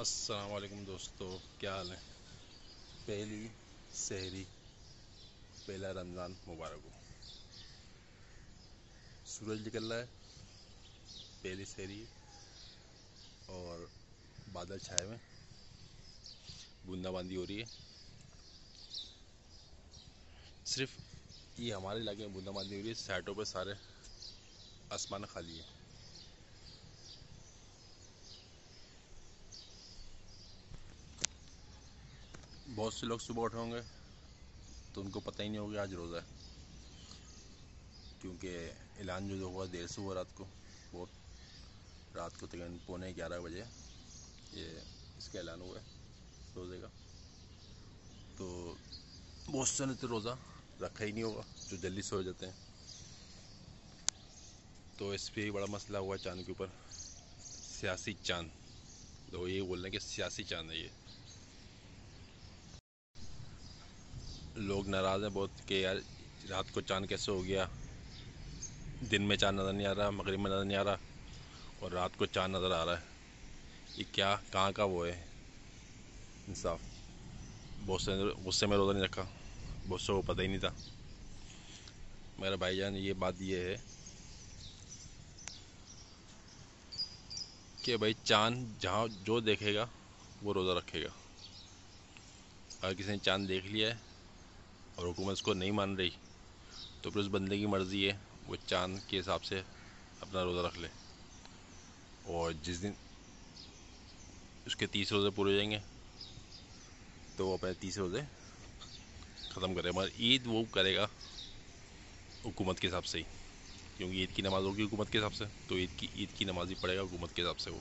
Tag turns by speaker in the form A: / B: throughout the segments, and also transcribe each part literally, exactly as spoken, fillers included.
A: अस्सलाम वालेकुम दोस्तों, क्या हाल है। पहली सहरी, पहला रमज़ान मुबारक हो। सूरज निकल रहा है, पहली सहरी और बादल छाए हुए, बूंदाबांदी हो रही है। सिर्फ ये हमारे इलाके में बूंदाबांदी हो रही है, साइडों पर सारे आसमान खाली है। बहुत से लोग सुबह उठे होंगे तो उनको पता ही नहीं होगा आज रोज़ा है, क्योंकि ऐलान जो हुआ देर से हुआ, रात को बहुत रात को तकरीबन पौने ग्यारह बजे ये इसका ऐलान हुआ है रोज़े का। तो बहुत से ने तो रोज़ा रखा ही नहीं होगा, जो जल्दी सो जाते हैं। तो इस पर बड़ा मसला हुआ चांद के ऊपर, सियासी चांद। तो ये बोल रहे हैं कि सियासी चांद है ये। लोग नाराज़ हैं बहुत कि यार रात को चांद कैसे हो गया, दिन में चांद नज़र नहीं आ रहा, मगरिब में नज़र नहीं आ रहा और रात को चांद नज़र आ रहा है। ये क्या कहाँ का वो है इंसाफ। बहुत से गुस्से में रोज़ा नहीं रखा, बहुत से को पता ही नहीं था। मेरा भाईजान ये बात ये है कि भाई चांद जहाँ जो देखेगा वो रोज़ा रखेगा। अगर किसी ने चांद देख लिया है और हुकूमत उसको नहीं मान रही तो फिर उस बंदे की मर्ज़ी है, वो चांद के हिसाब से अपना रोज़ा रख ले। और जिस दिन उसके तीस रोज़े पूरे हो जाएंगे तो वो अपने तीस रोज़े ख़त्म करे। मगर ईद वो करेगा हुकूमत के हिसाब से ही, क्योंकि ईद की नमाज़ होगी हुकूमत के हिसाब से, तो ईद की ईद की नमाज़ ही पढ़ेगा हुकूमत के हिसाब से वो।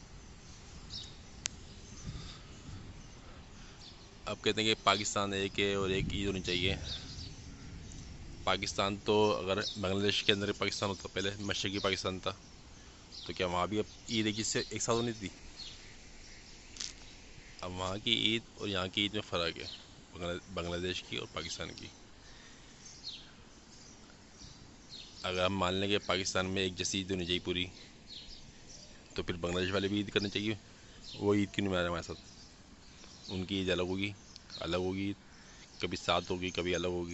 A: अब कहते हैं कि पाकिस्तान एक है और एक ईद होनी चाहिए। पाकिस्तान तो अगर बांग्लादेश के अंदर पाकिस्तान होता, पहले मशरक़ी पाकिस्तान था, तो क्या वहाँ भी अब ईद एक से एक साथ होनी थी। अब वहाँ की ईद और यहाँ की ईद में फ़र्क है, बांग्लादेश की और पाकिस्तान की। अगर हम मान लें कि पाकिस्तान में एक जैसी ईद होनी चाहिए पूरी, तो फिर बांग्लादेश वाले भी ईद करनी चाहिए। वो ईद क्यों नहीं मना रहे हमारे साथ? उनकी ईद अलग होगी, अलग होगी ईद, कभी साथ होगी कभी अलग होगी।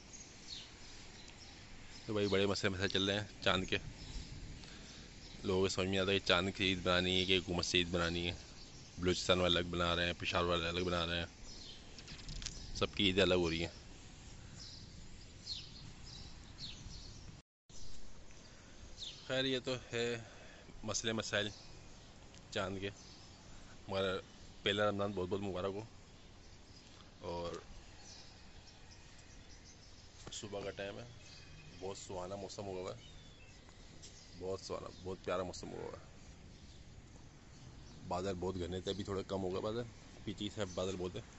A: तो भाई बड़े मसले मसले चल रहे हैं चांद के। लोगों को समझ में आता है कि चांद की ईद बनानी है कि हुकूमत से ईद बनानी है। बलूचिस्तान वाले अलग बना रहे हैं, पेशावर वाले अलग बना रहे हैं, सबकी ईदें अलग हो रही हैं। खैर ये तो है मसले मसाइल चांद के। मगर पहला रमज़ान बहुत बहुत मुबारक हो। और सुबह का टाइम है, बहुत सुहाना मौसम हुआ हुआ है, बहुत सुहाना, बहुत प्यारा मौसम हुआ हुआ है। बादल बहुत घने थे, अभी थोड़ा कम हो गया बादल, पीछे से बादल बहुत है,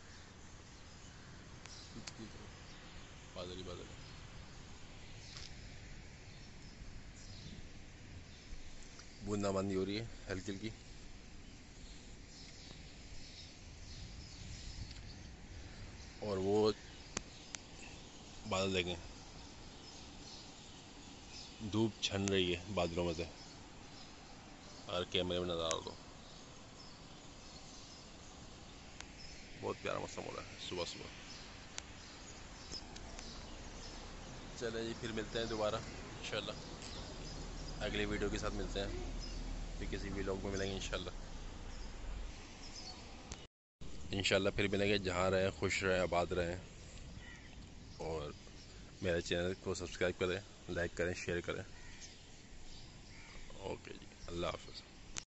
A: बादल ही बादल है। बूंदाबांदी हो रही है हल्की हल्की। और वो बादल देखें, धूप छन रही है बादलों में से, अगर कैमरे में नज़र आ रहा तो। बहुत प्यारा मौसम हो रहा है सुबह सुबह। चले जी, फिर मिलते हैं दोबारा इंशाल्लाह, अगली वीडियो के साथ मिलते हैं, फिर किसी व्लॉग में मिलेंगे इंशाल्लाह। इंशाल्लाह फिर मिलेंगे। जहाँ रहें खुश रहें, आबाद रहें और मेरे चैनल को सब्सक्राइब करें, लाइक करें, शेयर करें। ओके जी, अल्लाह हाफ़िज़।